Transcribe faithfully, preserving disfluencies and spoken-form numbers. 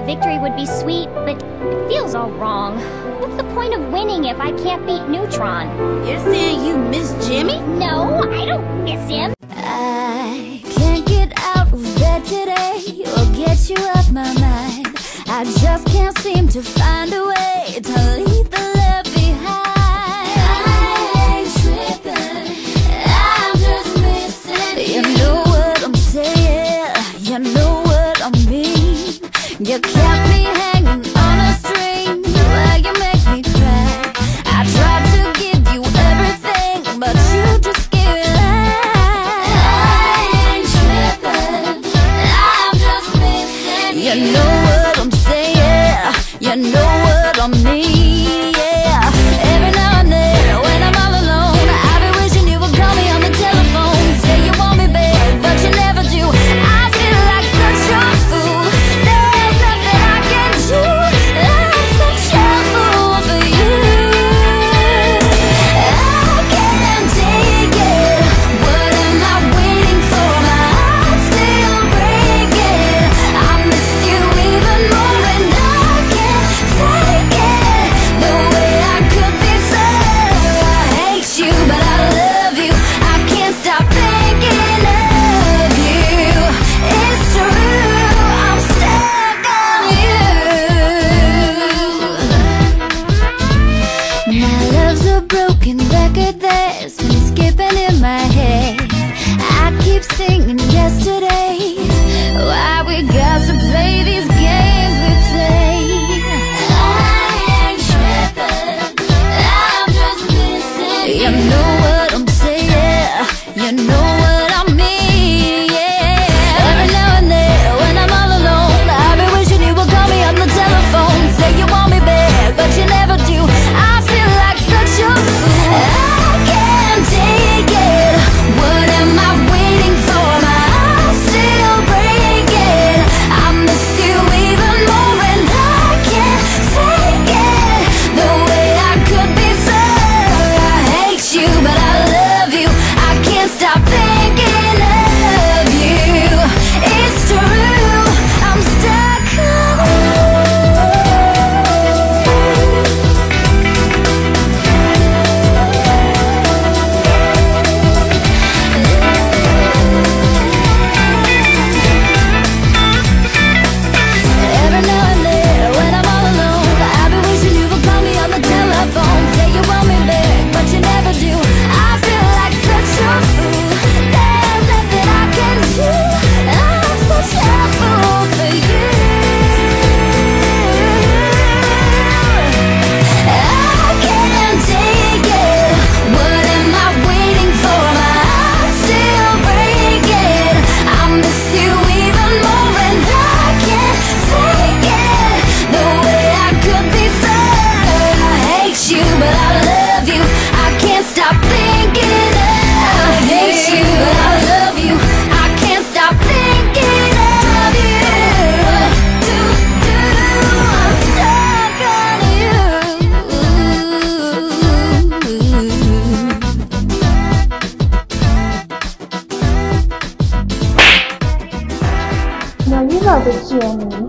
victory would be sweet, but it feels all wrong. What's the point of winning if I can't beat Neutron? You're saying you miss Jimmy? No, I don't miss him. I can't get out of bed today or get you off my mind. I just can't seem to find a way to leave the love behind. I ain't tripping, I'm just missing you. You know what I'm saying, you know what I mean. You kept me hanging on a string while you make me cry. I tried to give you everything, but you just gave it up. I ain't tripping, I'm just missing you. You know what I'm saying, you know what I mean, yeah. Every now and then when I'm all alone, I be wishing you would call me on the telephone. Say you want me back, but you never do. I feel like such a fool. There's nothing I can do. I'm such a fool for you. I can't take it. What am I waiting for? My heart's still breaking. I miss you even more, and I can't take it. The way I could be so. I hate you, but I love you. I can't stop thinking of you. It's true, I'm stuck on you. My love's a broken record that's been skipping in my head. I keep singing yesterday. Why we got to play these games we play? I ain't tripping, I'm just missing you. You know what I'm saying, you know what I mean, yeah. Every now and then when I'm all alone, I be wishing you would call me on the telephone. Say you want me back, but you never do. I feel like such a fool. I can't take it. What am I waiting for? My heart's still breaking. I miss you even more, and I can't take it. The way I could be so. I hate you, but I love you. I can't stop thinking of you. It's true, I'm stuck on you. Every now and then when I'm all alone, I be wishing you would call me on the telephone. Say you want me back, but you never do. I feel like such a fool. There's nothing I can do. I'm such a fool for you. I can't take it. What am I waiting for? My heart's still breaking. I miss you even more, and I can't take it. The way I could be so. I hate you, but I love you. I can't stop thinking of I hate you, but I love you. I can't stop thinking of you. Do, do, I'm stuck on you. Now you know the Jimmy.